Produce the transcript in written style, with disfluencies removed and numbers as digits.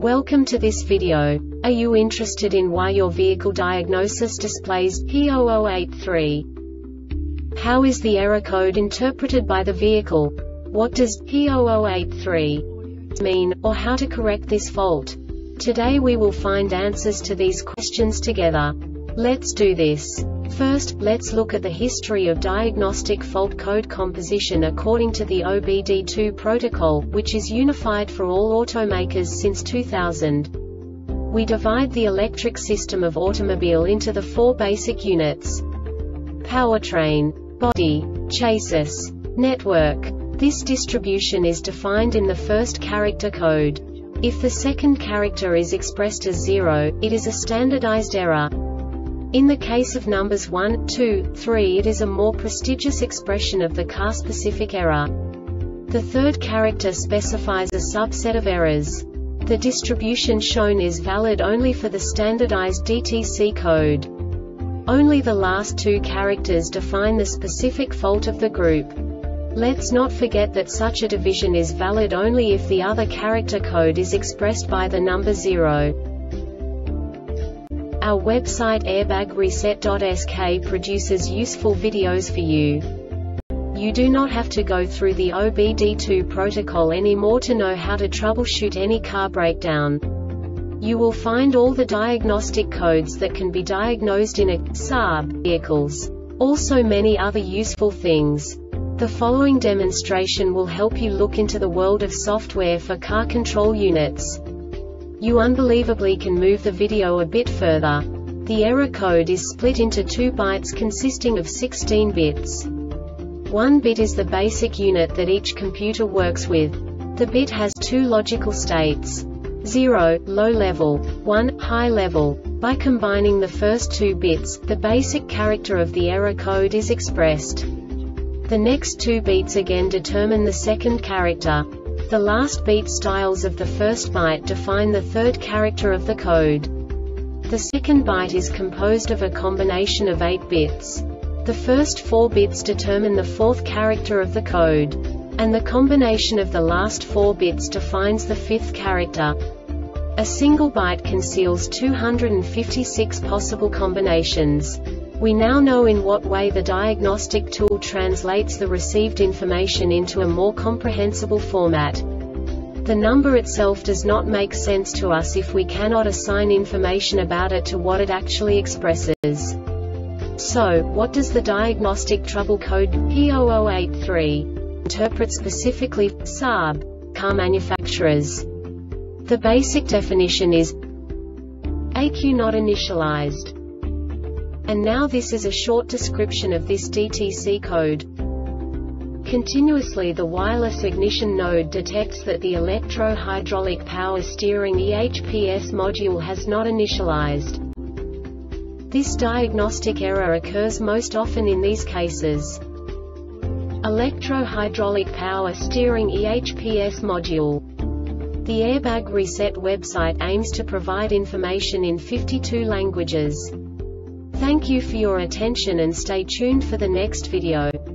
Welcome to this video. Are you interested in why your vehicle diagnosis displays P0083? How is the error code interpreted by the vehicle? What does P0083 mean, or how to correct this fault? Today we will find answers to these questions together. Let's do this. First, let's look at the history of diagnostic fault code composition according to the OBD2 protocol, which is unified for all automakers since 2000. We divide the electric system of automobile into the four basic units: powertrain, body, chassis, network. This distribution is defined in the first character code. If the second character is expressed as 0, it is a standardized error. In the case of numbers 1, 2, 3, it is a more prestigious expression of the car-specific error. The third character specifies a subset of errors. The distribution shown is valid only for the standardized DTC code. Only the last two characters define the specific fault of the group. Let's not forget that such a division is valid only if the other character code is expressed by the number 0. Our website airbagreset.sk produces useful videos for you. You do not have to go through the OBD2 protocol anymore to know how to troubleshoot any car breakdown. You will find all the diagnostic codes that can be diagnosed in a Saab vehicles. Also many other useful things. The following demonstration will help you look into the world of software for car control units. You unbelievably can move the video a bit further. The error code is split into 2 bytes consisting of 16 bits. 1 bit is the basic unit that each computer works with. The bit has 2 logical states: 0, low level, 1, high level. By combining the first 2 bits, the basic character of the error code is expressed. The next 2 beats again determine the second character. The last beat styles of the first byte define the third character of the code. The second byte is composed of a combination of 8 bits. The first 4 bits determine the fourth character of the code. And the combination of the last 4 bits defines the fifth character. A single byte conceals 256 possible combinations. We now know in what way the diagnostic tool translates the received information into a more comprehensible format. The number itself does not make sense to us if we cannot assign information about it to what it actually expresses. So, what does the diagnostic trouble code P0083 interpret specifically for Saab car manufacturers? The basic definition is ECU not initialized. And now this is a short description of this DTC code. Continuously the wireless ignition node detects that the electro-hydraulic power steering EHPS module has not initialized. This diagnostic error occurs most often in these cases: electro-hydraulic power steering EHPS module. The Airbag Reset website aims to provide information in 52 languages. Thank you for your attention and stay tuned for the next video.